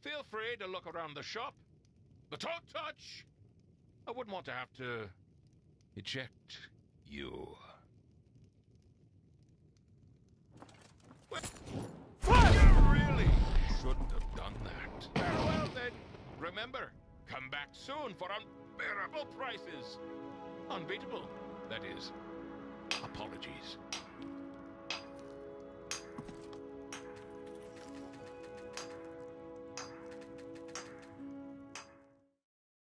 Feel free to look around the shop. But don't touch! I wouldn't want to have to eject you. Well, you really shouldn't have done that. Very well then. Remember, come back soon for unbearable prices. Unbeatable, that is. Apologies.